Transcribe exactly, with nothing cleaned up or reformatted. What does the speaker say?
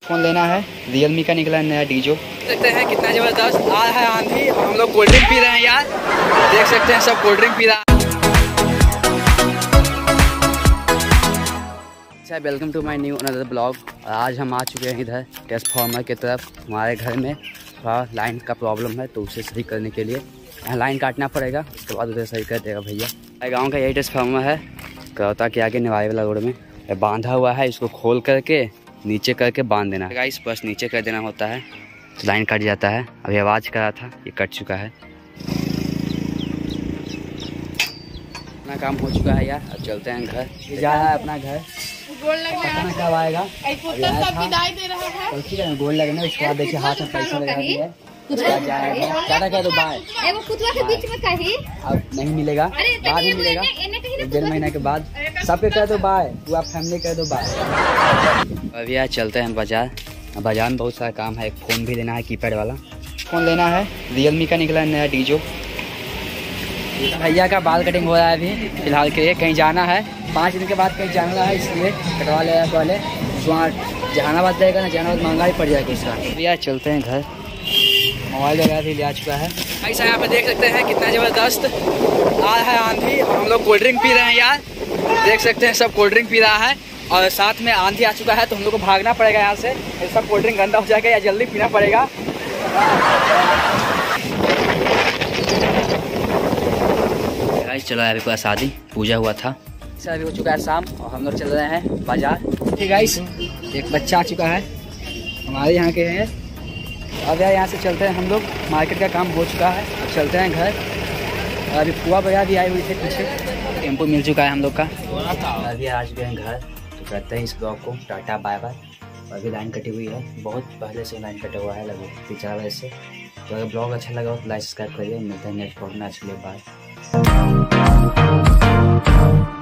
Phone लेना है, Realme का निकला है नया डीजो। देखते हैं कितना जबरदस्त आ है आंधी और हम लोग कोल्ड ड्रिंक पी रहे हैं यार। देख सकते हैं सब कोल्ड ड्रिंक पी रहा है। अच्छा, welcome to my new another blog. आज हम आ चुके हैं इधर ट्रांसफार्मर की तरफ। हमारे घर में थोड़ा लाइन का प्रॉब्लम है तो उसे सही करने के लिए यहाँ लाइन काटना पड़ेगा, उसके बाद उसे सही कर देगा भैया। गाँव का यही ट्रांसफार्मर है, कहता कि आगे निवाई वाला रोड में बांधा हुआ है। इसको खोल करके नीचे करके बांध देना है गाइस, बस नीचे कर देना होता है तो लाइन कट जाता है। अभी आवाज़ कर रहा था, ये कट चुका है। अपना काम हो चुका है यार, अब चलते हैं घर। ये जा रहा है अपना घर, पता कब आएगा। गोल लगना, उसके बाद देखिए हाथ में पैसा लगा दिया है। ज्यादा कह दो बाय, अब नहीं मिलेगा, बाद में मिलेगा एक डेढ़ महीने के बाद। सबके कह दो बाय, पूरा फैमिली कह दो बाय। अभी यार चलते हैं बाजार। बाजार में बहुत सारा काम है, एक फ़ोन भी लेना है, कीपैड वाला फ़ोन लेना है। रियलमी का निकला है नया डीजो। भैया का बाल कटिंग हो रहा है अभी फिलहाल के लिए, कहीं जाना है पाँच दिन के बाद कहीं जाना है, इसलिए कटवा ले पहले। वहाँ जहानाबाद जाएगा ना, जहानाबाद महंगा ही पड़ जाएगा उसका। भैया चलते हैं घर, मोबाइल वगैरह भी ले आ चुका है। ऐसा यहाँ पे देख सकते हैं कितना ज़बरदस्त आ है आंधी और हम लोग कोल्ड ड्रिंक पी रहे हैं यार। देख सकते हैं सब कोल्ड ड्रिंक पी रहा है और साथ में आंधी आ चुका है तो हम लोग को भागना पड़ेगा यहाँ से। ये सब कोल्ड ड्रिंक गंदा हो जाएगा या जल्दी पीना पड़ेगा। चलो अभी पूरा शादी पूजा हुआ था, सर अभी हो चुका है शाम और हम लोग चल रहे हैं बाजार। ठीक गाइस, एक बच्चा आ चुका है हमारे यहाँ के हैं। अब यार यहाँ से चलते हैं हम लोग, मार्केट का काम हो चुका है, अब चलते हैं घर। और अभी पुआ भैया भी आए हुए थे पीछे, टेम्पो मिल चुका है हम लोग का। अभी आ चुके हैं घर, तो करते हैं इस ब्लॉग को टाटा बाय बाय। अभी लाइन कटी हुई है, बहुत पहले से लाइन कटा हुआ है लगभग तीन चार बजे से। तो अगर ब्लॉग अच्छा लगा तो लाइक सब्सक्राइब करिए। मिलते हैं नेक्स्ट ब्लॉग में, अच्छे बाय।